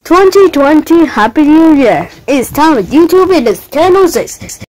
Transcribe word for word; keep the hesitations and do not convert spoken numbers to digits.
twenty twenty Happy New Year! It's time with YouTube. It is ten oh six.